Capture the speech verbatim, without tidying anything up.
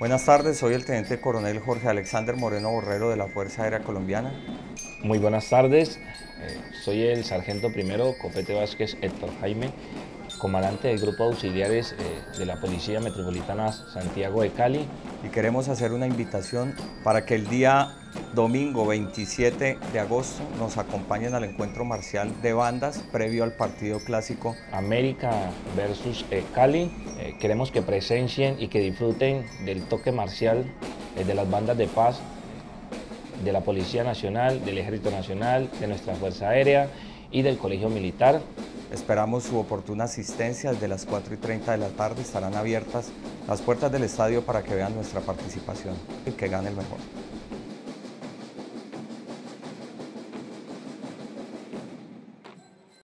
Buenas tardes, soy el Teniente Coronel Jorge Alexander Moreno Borrero de la Fuerza Aérea Colombiana. Muy buenas tardes, eh, soy el Sargento Primero Copete Vázquez Héctor Jaime, comandante del Grupo de Auxiliares eh, de la Policía Metropolitana Santiago de Cali. Y queremos hacer una invitación para que el día domingo veintisiete de agosto nos acompañen al encuentro marcial de bandas previo al partido clásico América versus eh, Cali. Eh, queremos que presencien y que disfruten del toque marcial eh, de las bandas de paz, de la Policía Nacional, del Ejército Nacional, de nuestra Fuerza Aérea y del Colegio Militar. Esperamos su oportuna asistencia. Desde las cuatro y treinta de la tarde estarán abiertas las puertas del estadio para que vean nuestra participación y que gane el mejor.